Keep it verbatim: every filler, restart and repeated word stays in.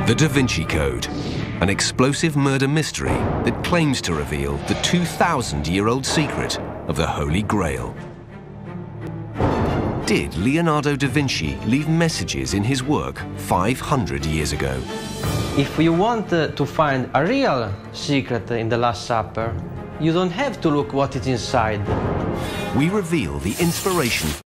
The Da Vinci Code, an explosive murder mystery that claims to reveal the two thousand year old secret of the Holy Grail. Did Leonardo da Vinci leave messages in his work five hundred years ago? If you want uh, to find a real secret in the Last Supper, you don't have to look what is inside. We reveal the inspiration